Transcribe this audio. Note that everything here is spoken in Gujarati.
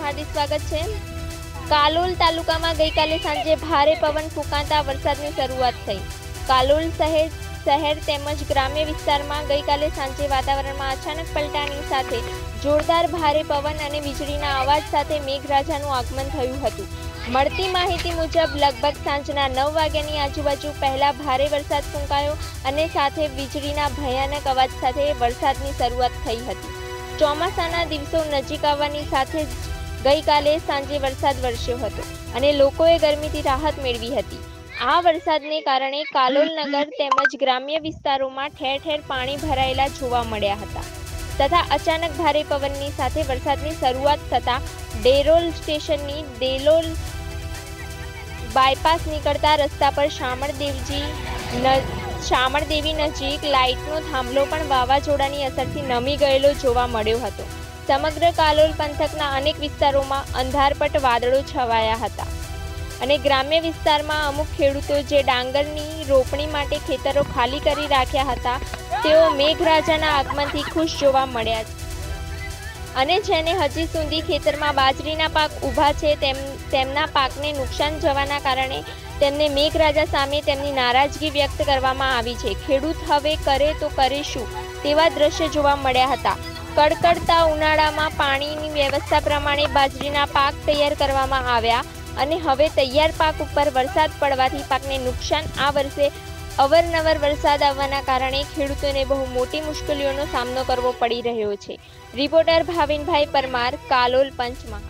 हार्दिक स्वागत है। कालोल तालुकाમાં ગઈકાલે સાંજે ભારે પવન ફૂંકાતા વરસાદની શરૂઆત થઈ। કાલોલ શહેર તેમજ ગ્રામ્ય વિસ્તારમાં ગઈકાલે સાંજે વાતાવરણમાં અચાનક પલટાની સાથે જોરદાર ભારે પવન અને વીજળીના અવાજ સાથે મેઘરાજાનું આગમન થયું હતું। મળતી માહિતી મુજબ લગભગ સાંજના 9 વાગ્યાની આજુબાજુ પહેલા ભારે વરસાદ ફૂંકાયો અને સાથે વીજળીના ભયાનક અવાજ સાથે વરસાદની શરૂઆત થઈ હતી। ચોમાસાના દિવસો નજીક આવવાની સાથે જ ગઈકાલે સાંજે વરસાદ વરસ્યો હતો અને લોકોએ ગરમીથી રાહત મેળવી હતી। આ વરસાદને કારણે કાલોલ નગર તેમજ ગ્રામ્ય વિસ્તારોમાં ઠેર ઠેર પાણી ભરાયેલા જોવા મળ્યા હતા તથા અચાનક ભારે પવનની સાથે વરસાદની શરૂઆત થતાં ડેરોલ સ્ટેશનની દેલોલ બાયપાસ નીકળતા રસ્તા પર શામળદેવી નજીક લાઇટનો થાંભલો પણ વાવાઝોડાની અસરથી નમી ગયેલો જોવા મળ્યો હતો। સમગ્ર કાલોલ પંથકના અનેક વિસ્તારોમાં અંધારપટ વાદળો છવાયા હતા અને ગ્રામ્ય વિસ્તારમાં અમુક ખેડૂતો જે ડાંગરની રોપણી માટે ખેતરો ખાલી કરી રાખ્યા હતા તેઓ મેઘરાજાના આગમનથી ખુશ જોવા મળ્યા અને જેને હજી સુધી ખેતરમાં બાજરીના પાક ઊભા છે તેમના પાકને નુકસાન જવાના કારણે તેમને મેઘરાજા સામે તેમની નારાજગી વ્યક્ત કરવામાં આવી છે। ખેડૂત હવે કરે તો કરે શું તેવા દ્રશ્ય જોવા મળ્યા હતા। કડકડતા ઉનાળામાં પાણીની વ્યવસ્થા પ્રમાણે બાજરીના પાક તૈયાર કરવામાં આવ્યા અને હવે તૈયાર પાક ઉપર વરસાદ પડવાથી પાકને નુકસાન આ વર્ષે અવારનવાર વરસાદ આવવાના કારણે ખેડૂતોને બહુ મોટી મુશ્કેલીઓનો સામનો કરવો પડી રહ્યો છે। રિપોર્ટર ભાવિનભાઈ પરમાર, કાલોલ, પંચમહાલ।